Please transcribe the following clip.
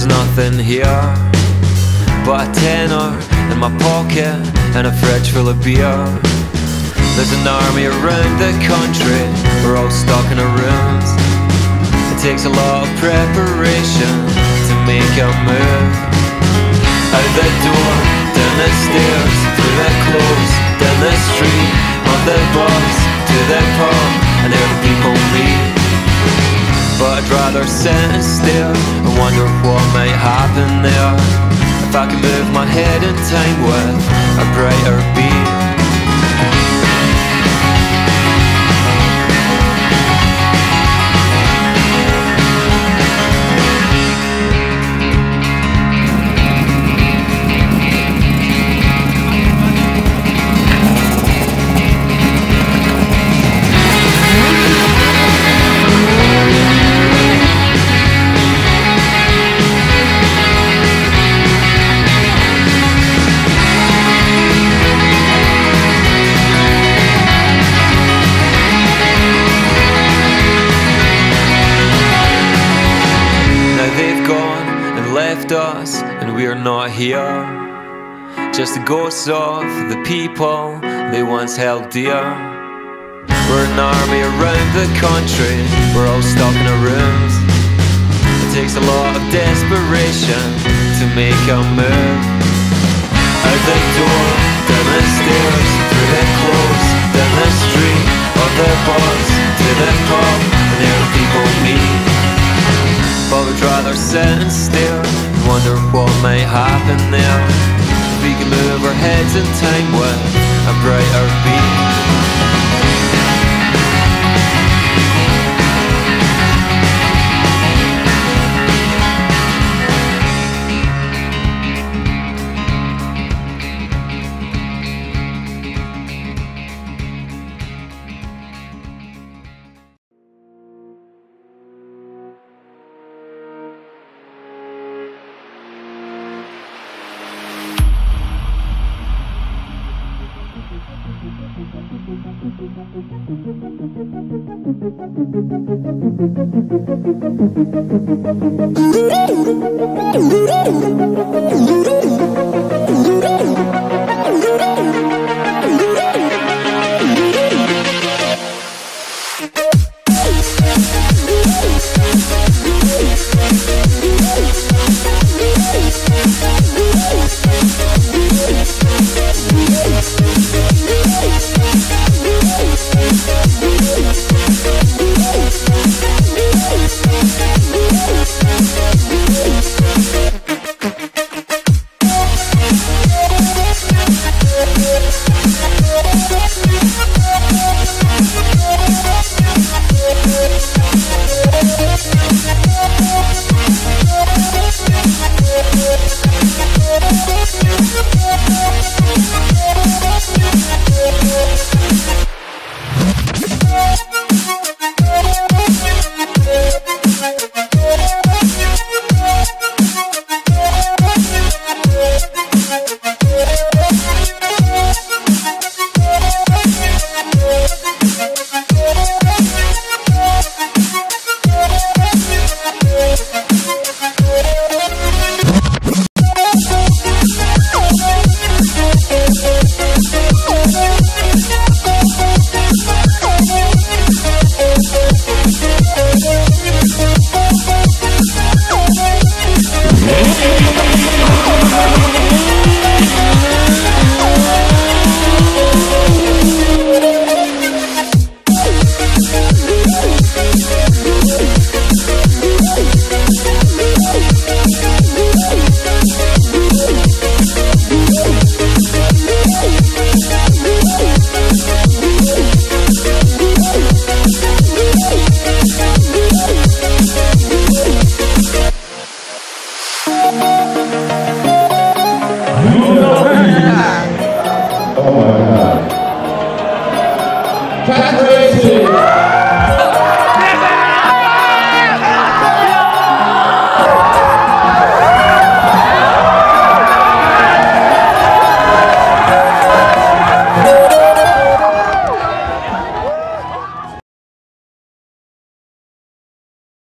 There's nothing here but a tenner in my pocket and a fridge full of beer. There's an army around the country, we're all stuck in our rooms. It takes a lot of preparation to make a move. Out the door, down the stairs, through the clothes, down the street, on the bus, to the pub, and there the people meet. But I'd rather sit and stare and wonder what might happen there if I could move my head in time with a brighter beat. Us, and we're not here, just the ghosts of the people they once held dear. We're an army around the country, we're all stuck in our rooms. It takes a lot of desperation to make a move. Out the door, down the stairs, through the clothes, down the street, on the bus, to the pub, and there the people meet. But we'd rather sit and stare and wonder what might happen there if we can move our heads in time with a brighter beat. Oh my God. Congratulations.